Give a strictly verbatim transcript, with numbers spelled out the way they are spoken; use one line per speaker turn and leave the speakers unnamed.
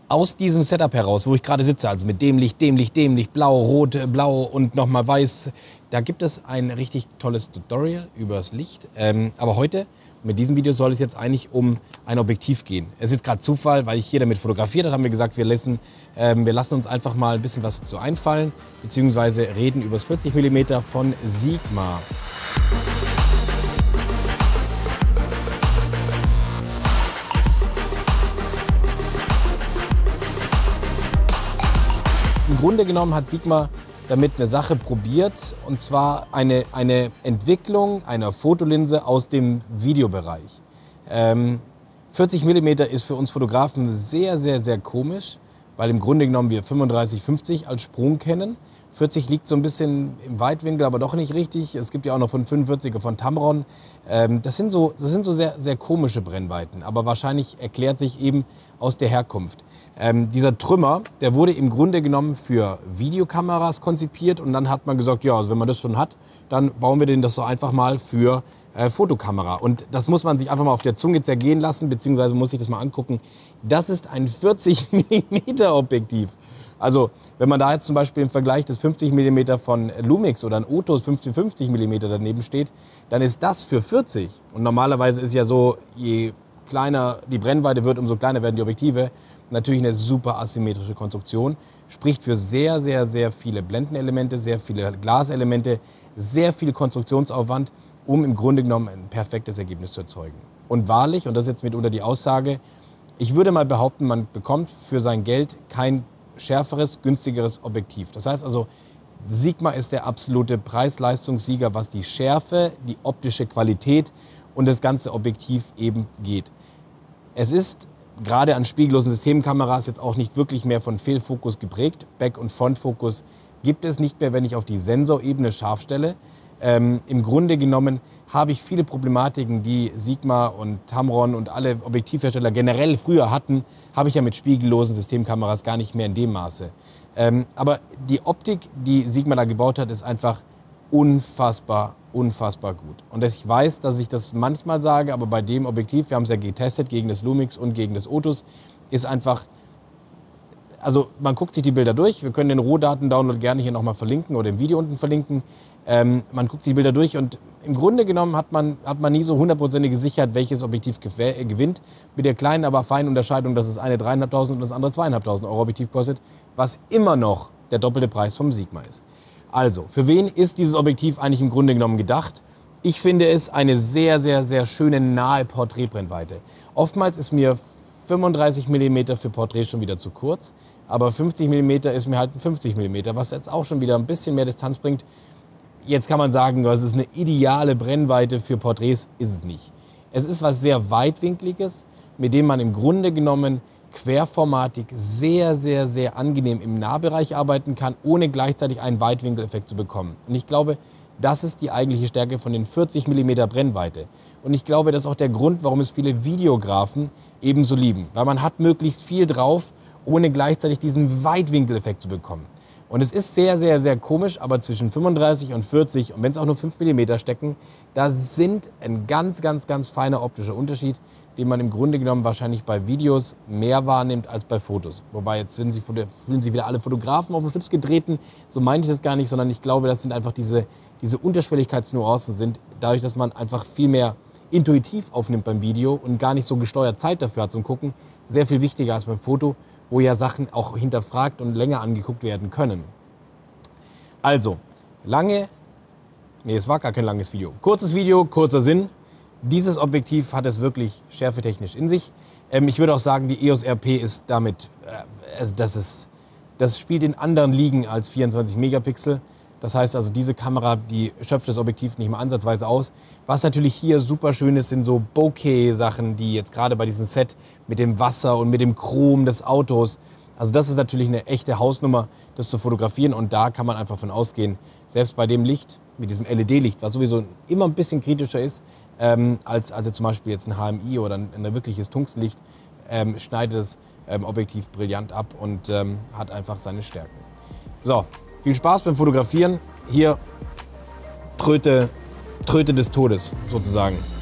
aus diesem Setup heraus, wo ich gerade sitze, also mit dem Licht, dem Licht, dem Licht, blau, rot, blau und nochmal weiß, da gibt es ein richtig tolles Tutorial übers Licht. Ähm, aber heute, mit diesem Video, soll es jetzt eigentlich um ein Objektiv gehen. Es ist gerade Zufall, weil ich hier damit fotografiert habe, haben wir gesagt, wir lassen, ähm, wir lassen uns einfach mal ein bisschen was dazu einfallen, beziehungsweise reden über das vierzig Millimeter von Sigma. Im Grunde genommen hat Sigma damit eine Sache probiert, und zwar eine, eine Entwicklung einer Fotolinse aus dem Videobereich. Ähm, vierzig Millimeter ist für uns Fotografen sehr, sehr, sehr komisch, weil im Grunde genommen wir fünfunddreißig fünfzig als Sprung kennen. vierzig liegt so ein bisschen im Weitwinkel, aber doch nicht richtig. Es gibt ja auch noch von fünfundvierziger von Tamron. Ähm, das sind so, das sind so sehr, sehr komische Brennweiten, aber wahrscheinlich erklärt sich eben aus der Herkunft. Ähm, dieser Trümmer, der wurde im Grunde genommen für Videokameras konzipiert, und dann hat man gesagt, ja, also wenn man das schon hat, dann bauen wir den das so einfach mal für äh, Fotokamera. Und das muss man sich einfach mal auf der Zunge zergehen lassen, beziehungsweise muss sich das mal angucken. Das ist ein vierzig Millimeter Objektiv. Also wenn man da jetzt zum Beispiel im Vergleich des fünfzig Millimeter von Lumix oder ein Otus fünfzehn Millimeter daneben steht, dann ist das für vierzig. Und normalerweise ist ja so, je kleiner die Brennweite wird, umso kleiner werden die Objektive. Natürlich eine super asymmetrische Konstruktion, spricht für sehr, sehr, sehr viele Blendenelemente, sehr viele Glaselemente, sehr viel Konstruktionsaufwand, um im Grunde genommen ein perfektes Ergebnis zu erzeugen. Und wahrlich, und das ist jetzt mitunter die Aussage, ich würde mal behaupten, man bekommt für sein Geld kein schärferes, günstigeres Objektiv. Das heißt also, Sigma ist der absolute Preis-Leistungssieger, was die Schärfe, die optische Qualität und das ganze Objektiv eben geht. Es ist gerade an spiegellosen Systemkameras jetzt auch nicht wirklich mehr von Fehlfokus geprägt. Back- und Frontfokus gibt es nicht mehr, wenn ich auf die Sensorebene scharf stelle. Ähm, Im Grunde genommen habe ich viele Problematiken, die Sigma und Tamron und alle Objektivhersteller generell früher hatten, habe ich ja mit spiegellosen Systemkameras gar nicht mehr in dem Maße. Ähm, aber die Optik, die Sigma da gebaut hat, ist einfach unfassbar, unfassbar gut. Und ich weiß, dass ich das manchmal sage, aber bei dem Objektiv, wir haben es ja getestet gegen das Lumix und gegen das Otus, ist einfach, also man guckt sich die Bilder durch, wir können den Rohdaten-Download gerne hier nochmal verlinken oder im Video unten verlinken. Ähm, man guckt sich die Bilder durch, und im Grunde genommen hat man, hat man nie so hundertprozentige Sicherheit, welches Objektiv gewinnt. Mit der kleinen, aber feinen Unterscheidung, dass das eine dreitausendfünfhundert und das andere zweitausendfünfhundert Euro Objektiv kostet, was immer noch der doppelte Preis vom Sigma ist. Also, für wen ist dieses Objektiv eigentlich im Grunde genommen gedacht? Ich finde es eine sehr, sehr, sehr schöne, nahe Porträtbrennweite. Oftmals ist mir fünfunddreißig Millimeter für Porträt schon wieder zu kurz, aber fünfzig Millimeter ist mir halt ein fünfzig Millimeter, was jetzt auch schon wieder ein bisschen mehr Distanz bringt. Jetzt kann man sagen, das ist eine ideale Brennweite für Porträts, ist es nicht. Es ist was sehr Weitwinkliges, mit dem man im Grunde genommen querformatig sehr, sehr, sehr angenehm im Nahbereich arbeiten kann, ohne gleichzeitig einen Weitwinkeleffekt zu bekommen. Und ich glaube, das ist die eigentliche Stärke von den vierzig Millimeter Brennweite. Und ich glaube, das ist auch der Grund, warum es viele Videografen ebenso lieben. Weil man hat möglichst viel drauf, ohne gleichzeitig diesen Weitwinkeleffekt zu bekommen. Und es ist sehr, sehr, sehr komisch, aber zwischen fünfunddreißig und vierzig, und wenn es auch nur fünf Millimeter stecken, da sind ein ganz, ganz, ganz feiner optischer Unterschied, den man im Grunde genommen wahrscheinlich bei Videos mehr wahrnimmt als bei Fotos. Wobei, jetzt fühlen sich, fühlen sich wieder alle Fotografen auf den Schlips getreten. So meine ich das gar nicht, sondern ich glaube, das sind einfach diese, diese Unterschwelligkeitsnuancen sind, dadurch, dass man einfach viel mehr intuitiv aufnimmt beim Video und gar nicht so gesteuert Zeit dafür hat zum Gucken, sehr viel wichtiger als beim Foto, wo ja Sachen auch hinterfragt und länger angeguckt werden können. Also, lange, nee, es war gar kein langes Video. Kurzes Video, kurzer Sinn. Dieses Objektiv hat es wirklich schärfetechnisch in sich. Ähm, ich würde auch sagen, die E O S R P ist damit, äh, also das, ist, das spielt in anderen Ligen als vierundzwanzig Megapixel. Das heißt also, diese Kamera, die schöpft das Objektiv nicht mal ansatzweise aus. Was natürlich hier super schön ist, sind so Bokeh-Sachen, die jetzt gerade bei diesem Set mit dem Wasser und mit dem Chrom des Autos, also das ist natürlich eine echte Hausnummer, das zu fotografieren, und da kann man einfach von ausgehen, selbst bei dem Licht, mit diesem L E D-Licht, was sowieso immer ein bisschen kritischer ist, ähm, als, als zum Beispiel jetzt ein H M I oder ein, ein wirkliches Tungstenlicht, ähm, schneidet das ähm, Objektiv brillant ab und ähm, hat einfach seine Stärken. So, viel Spaß beim Fotografieren. Hier Tröte, Tröte des Todes sozusagen.